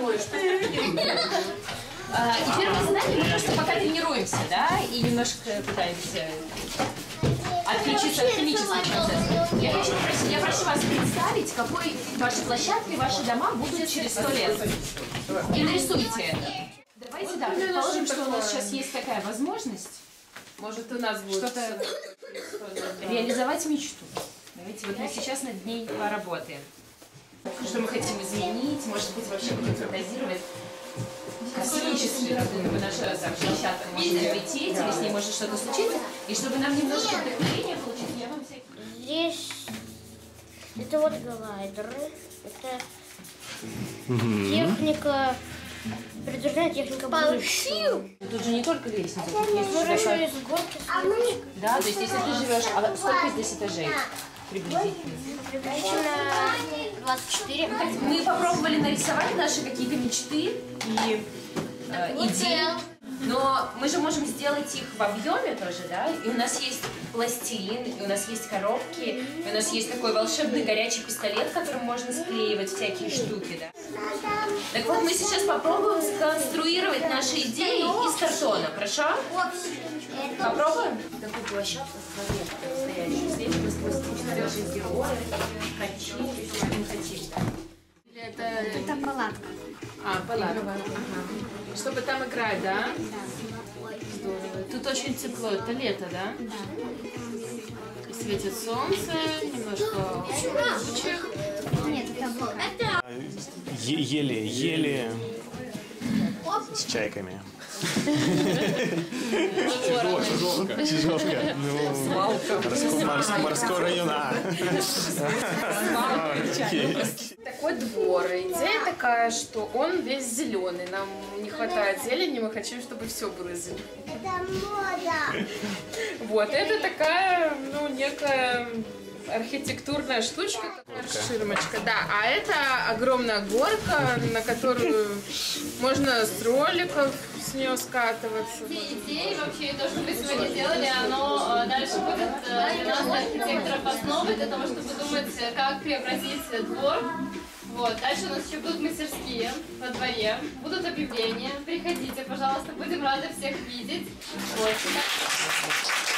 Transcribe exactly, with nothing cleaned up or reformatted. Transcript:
Ой, что я И первое задание, мы просто пока тренируемся, да, и немножко пытаемся отключиться от химических процессов. Я, хочу, я прошу вас представить, какой ваша площадка и ваши дома будут через сто лет. И нарисуйте это. Давайте так, предположим, что у нас сейчас есть такая возможность. Может, у нас будет что-то реализовать мечту. Давайте вот мы сейчас над ней поработаем. Что мы хотим изменить, может быть, вообще будем фантазировать. Космические разумы, наша там площадка может взлететь, или с ней может что-то случиться. И чтобы нам немножко вдохновения получить, я вам всякие... Здесь это вот глайдеры, это техника, предупрежденная техника будущего. Тут же не только лестница, тут есть Можно еще еще из горки. Да, то есть если ты живешь, а сколько здесь этажей? Приблизительно. Приблизительно двадцать четыре. Мы попробовали нарисовать наши какие-то мечты и э, идеи, но мы же можем сделать их в объеме тоже, да? И у нас есть пластилин, и у нас есть коробки, и у нас есть такой волшебный горячий пистолет, которым можно склеивать всякие штуки, да? Так вот, мы сейчас попробуем сконструировать наши идеи из картона, хорошо? Попробуем? Такую площадку настоящую. Здесь мы сквозь наши герои, хотим, что мы хотим, да? Это... Это палатка. А, палатка. Ага. Чтобы там играть, да? Да. Здорово. Тут очень тепло. Это лето, да? Да. И светит солнце, немножко тучек. Нет, это облака. Еле, еле с чайками. Чижовка. Чижовка. Ну, морской район. Такой двор. Идея такая, что он весь зеленый. Нам не хватает зелени, мы хотим, чтобы все было зеленым. Это мода. Вот, это такая, ну, некая архитектурная штучка, ширмочка, да. А это огромная горка, на которую можно с роликов с нее скатываться. Идеи вообще, то, что мы сегодня делали, оно дальше будет для нас, архитекторов, основой для того, чтобы думать, как преобразить двор. Вот. Дальше у нас еще будут мастерские во дворе, будут объявления. Приходите, пожалуйста, будем рады всех видеть. Вот.